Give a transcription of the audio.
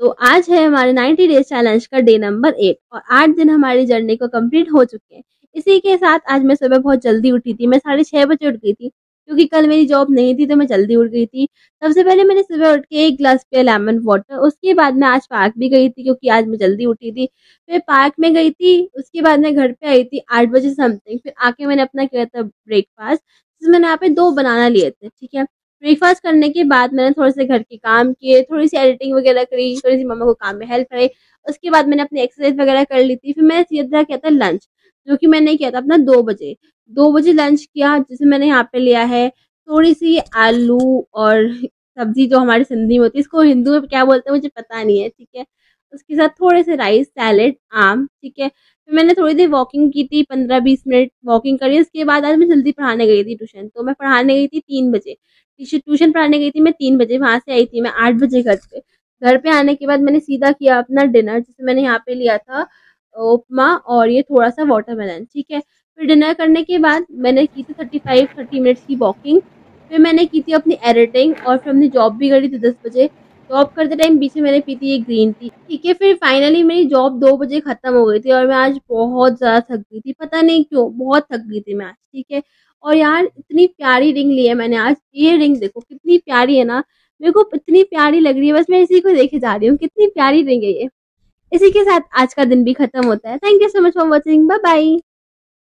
तो आज है हमारे 90 डेज चैलेंज का डे नंबर 8 और 8 दिन हमारी जर्नी को कंप्लीट हो चुके हैं। इसी के साथ आज मैं सुबह बहुत जल्दी उठी थी। मैं 6:30 बजे उठ गई थी क्योंकि कल मेरी जॉब नहीं थी, तो मैं जल्दी उठ गई थी। सबसे पहले मैंने सुबह उठ के एक ग्लास पिया लेमन वाटर। उसके बाद मैं आज पार्क भी गई थी क्योंकि आज मैं जल्दी उठी थी। फिर पार्क में गई थी, उसके बाद मैं घर पे आई थी 8 बजे समथिंग। फिर आके मैंने अपना किया था ब्रेकफास्ट, जिसमें मैंने यहाँ पे 2 बनाना लिए थे। ठीक है, ब्रेकफास्ट करने के बाद मैंने थोड़े से घर के काम किए, थोड़ी सी एडिटिंग वगैरह करी, थोड़ी सी मम्मा को काम में हेल्प कराई। उसके बाद मैंने अपनी एक्सरसाइज वगैरह कर ली थी। फिर मैंने सीधा किया था लंच, जो कि मैंने किया था अपना 2 बजे। 2 बजे लंच किया, जिसे मैंने यहाँ पे लिया है थोड़ी सी आलू और सब्जी, जो हमारी सिंधी में होती है, इसको हिंदू में क्या बोलते हैं मुझे पता नहीं है। ठीक है, उसके साथ थोड़े से राइस, सैलेड, आम। ठीक है, फिर मैंने थोड़ी देर वॉकिंग की थी, 15-20 मिनट वॉकिंग करी। उसके बाद आज मैं जल्दी पढ़ाने गई थी ट्यूशन। तो मैं पढ़ाने गई थी 3 बजे। ट्यूशन पढ़ाने गई थी मैं 3 बजे, वहां से आई थी मैं 8 बजे घर पे। घर पे आने के बाद मैंने सीधा किया अपना डिनर, जिसे मैंने यहाँ पे लिया था उपमा और ये थोड़ा सा वाटरमेलन। ठीक है, फिर डिनर करने के बाद मैंने की थी 35-30 मिनट्स की वॉकिंग। फिर मैंने की थी अपनी एडिटिंग और फिर अपनी जॉब भी करी थी 10 बजे। जॉब करते टाइम बीच में मैंने पी थी ये ग्रीन टी। ठीक है, फिर फाइनली मेरी जॉब 2 बजे खत्म हो गई थी और मैं आज बहुत ज्यादा थक गई थी, पता नहीं क्यों बहुत थक गई थी मैं आज। ठीक है, और यार इतनी प्यारी रिंग ली है मैंने आज। ये रिंग देखो कितनी प्यारी है ना, मेरे को इतनी प्यारी लग रही है, बस मैं इसी को देखे जा रही हूँ, कितनी प्यारी रिंग है ये। इसी के साथ आज का दिन भी खत्म होता है। Thank you so much for watching, bye bye.